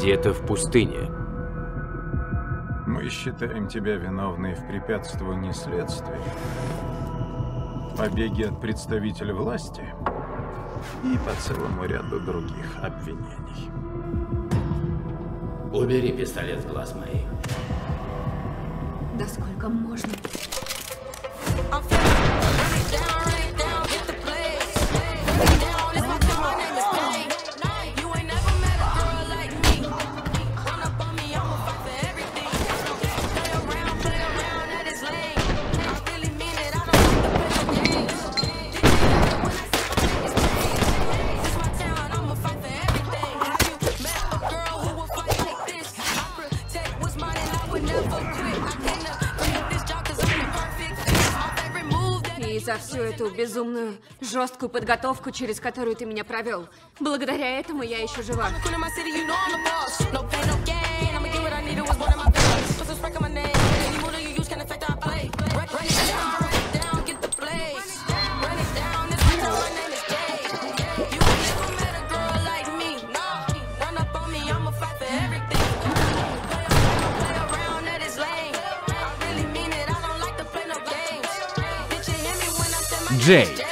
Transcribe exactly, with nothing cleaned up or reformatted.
где-то в пустыне. Мы считаем тебя виновной в препятствовании следствия, побеге от представителя власти и по целому ряду других обвинений. Убери пистолет с глаз моих. Да сколько можно? И за всю эту безумную, жесткую подготовку, через которую ты меня провел. Благодаря этому я еще жива. Джей.